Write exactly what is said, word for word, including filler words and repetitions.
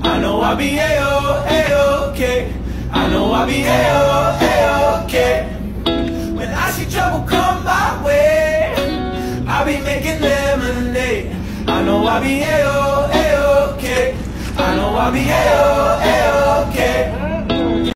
I know I'll be A-O, A-okay. I know I'll be A-O, A-okay. When I see trouble come my way, I'll be making lemonade. I know I'll be A-O, A-okay. I know I'll be A-O, A-okay.